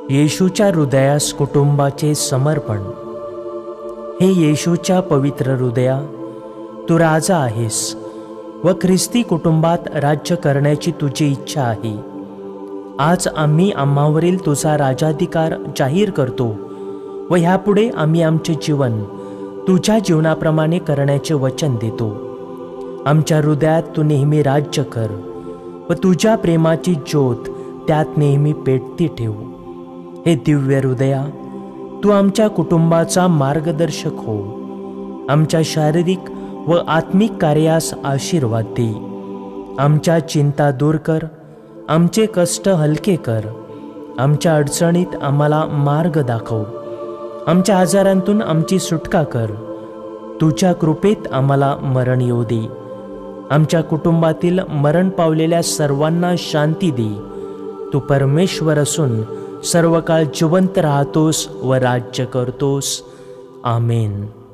येशूच्या हृदयास कुटुंबाचे समर्पण। हे येशूच्या पवित्र हृदया, तू राजा आहेस व ख्रिस्ती कुटुंबात राज्य करण्याची तुझी इच्छा आहे। आज आम्ही आम्हावरील तुझा राजाधिकार जाहीर करतो व ह्यापुढे आम्ही आमचे जीवन तुझ्या जीवनाप्रमाणे करण्याचे वचन देतो। आमच्या हृदयात तू नेहमी राज्य कर व तुझ्या प्रेमाची ज्योत त्यात नेहमी पेटती ठेव। हे दिव्य हृदया, तू आमच्या कुटुंबाचा मार्गदर्शक हो। आमच्या शारीरिक व आत्मिक कार्यास आशीर्वाद दे। आमच्या चिंता दूर कर, आमचे कष्ट हलके कर, आमच्या अडचणीत आम्हाला मार्ग दाखव, आमच्या आजारांतून आमची सुटका कर। तुझ्या कृपेत आम्हाला मरण येऊ दे। आमच्या कुटुंबातील मरण पावलेल्या सर्वांना शांती दे। तू परमेश्वर असून सर्व काळ जिवंत राहतोस व राज्य करतोस। आमेन।